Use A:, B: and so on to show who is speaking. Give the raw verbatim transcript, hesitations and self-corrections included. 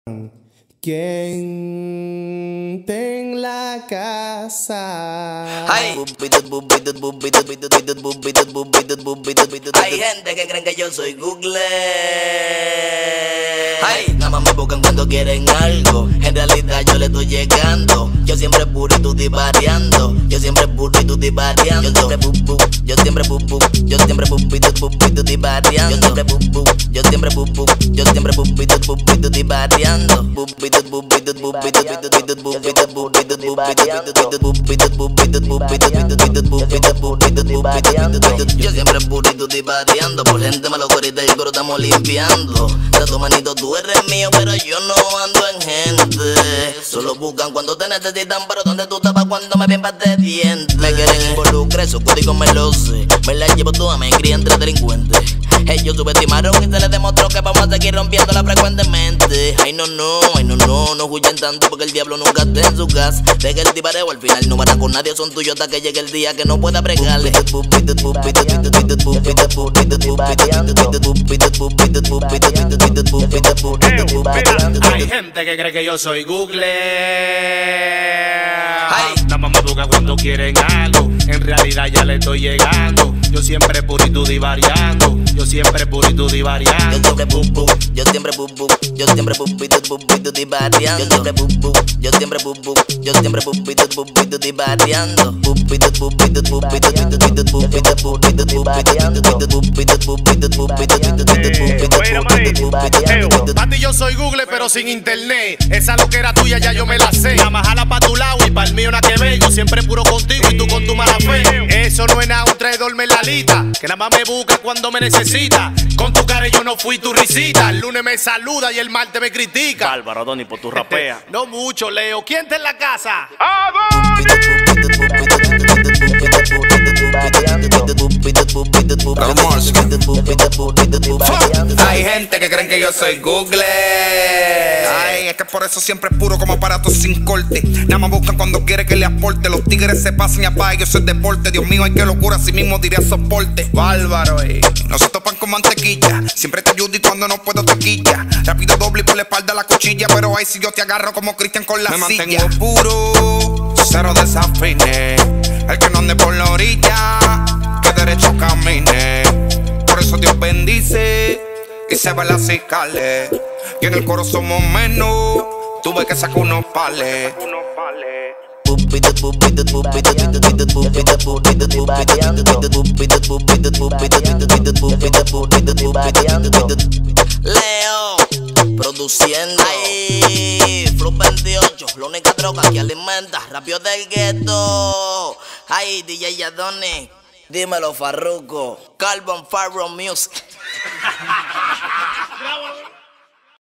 A: ¿Quién está en la casa?
B: Hay gente que creen que yo soy Google. Ay, nada más me buscan cuando quieren algo. En realidad yo le estoy llegando. Yo siempre puro y tú divariando. Yo siempre puro y tú divariando. Yo siempre bubu, yo siempre bubu, yo siempre bubu y tú bubu y tú divariando. Yo siempre bubu, yo siempre bubu, yo siempre bubu y tú bubu y tú divariando. Bubu y tú bubu y tú bubu y tú bubu y tú bubu y tú bubu y tú bubu y tú bubu y tú bubu y tú bubu y tú bubu y tú bubu y tú bubu y tú bubu y tú bubu. Yo siempre puro y tú divariando. Por gente malogorita y el coro estamos limpiando. De tu manito tú eres mío, pero yo no ando en gente. Solo buscan cuando te necesitan, pero donde tú estabas cuando me piensas de dientes. Me quieren involucrar, su código me lo sé. Me la llevo toda, me cría entre delincuentes. Ellos subestimaron y se les demostró que vamos a seguir rompiéndola frecuentemente. Ay no, no, ay no, no, no huyen tanto porque el diablo nunca está en su casa. Deja el tibareo, al final no van a con nadie, son tuyos hasta que llegue el día que no pueda bregarle.
C: Hay gente que cree que yo soy Google. Ay, nada más me busca cuando quieren algo. En realidad ya le estoy llegando. Yo siempre purito divariando. Yo siempre purito divariando.
B: Yo siempre bubu, yo siempre bubu, yo siempre bubu y tú bubu y tú divariando. Yo siempre bubu, yo siempre bubu, yo siempre bubu y tú bubu y tú divariando. Bubu y tú bubu y tú bubu y tú bubu y tú bubu y tú bubu y tú bubu y tú bubu y tú bubu y tú bubu y tú bubu y tú bubu y tú.
C: Papi, yo soy Google pero sin internet. Esa loquera tuya ya yo me la sé. La más jala pa' tu lado y pa' el mío nada que ver. Yo siempre puro contigo y tú con tu mala fe. Eso no es nada, un traidor me la lita. Que nada más me busca cuando me necesita. Con tu cara yo no fui tu risita. El lunes me saluda y el martes me critica.
D: Álvaro, Donny, por tu rapea.
C: No mucho, Leo. ¿Quién está en la casa?
E: Hay gente que creen que yo soy Google. Ay, es que por eso siempre es puro como aparato sin corte. Nada más buscan cuando quiere que le aporte. Los tigres se pasan y apagan, yo soy deporte. Dios mío, ay qué locura, así mismo diría soporte. Bárbaro, eh. No se topan con mantequilla. Siempre te ayudo y cuando no puedo te quilla. Rápido doble y por la espalda la cuchilla. Pero ay si yo te agarro como Cristian con la Me silla. Me mantengo puro, cero desafine. El que no ande por la orilla, que derecho camine. Por eso Dios bendice y se ve las cicales. Y en el coro somos menos, tuve que sacar unos pales.
B: Leo, produciendo. Ay, Flow veintiocho, la única droga que alimenta. Rapio del gueto. Ay, D J Yadoni, dímelo Farruko. Carbon Farro Music.